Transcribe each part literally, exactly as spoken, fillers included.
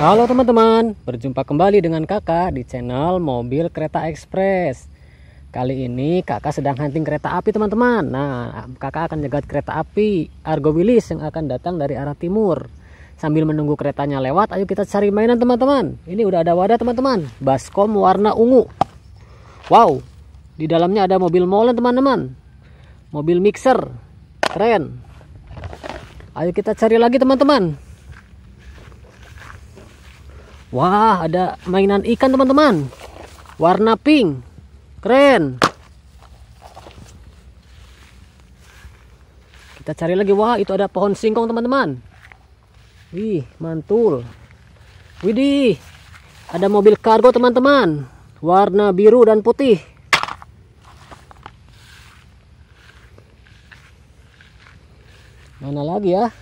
Halo teman-teman, berjumpa kembali dengan kakak di channel Mobil Kereta Express. Kali ini kakak sedang hunting kereta api teman-teman. Nah, kakak akan nyegat kereta api Argo Wilis yang akan datang dari arah timur. Sambil menunggu keretanya lewat, ayo kita cari mainan teman-teman. Ini udah ada wadah teman-teman, baskom warna ungu. Wow, di dalamnya ada mobil molen teman-teman, mobil mixer, keren. Ayo kita cari lagi teman-teman. Wah, ada mainan ikan teman-teman, warna pink, keren. Kita cari lagi. Wah, itu ada pohon singkong teman-teman. Wih, mantul. Widih, ada mobil kargo teman-teman, warna biru dan putih. Mana lagi ya?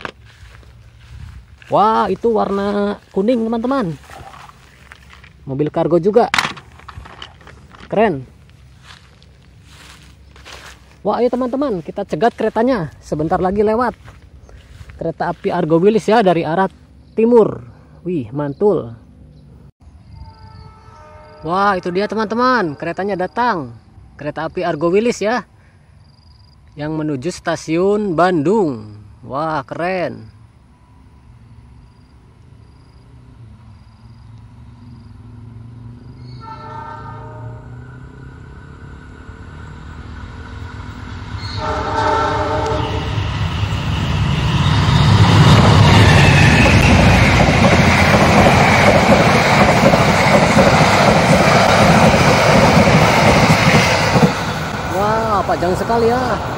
Wah, itu warna kuning teman-teman, mobil kargo juga, keren. Wah, ayo teman-teman, kita cegat keretanya, sebentar lagi lewat. Kereta api Argo Wilis ya, dari arah timur. Wih, mantul. Wah, itu dia teman-teman, keretanya datang. Kereta api Argo Wilis ya, yang menuju stasiun Bandung. Wah, keren. Wah, panjang sekali ya.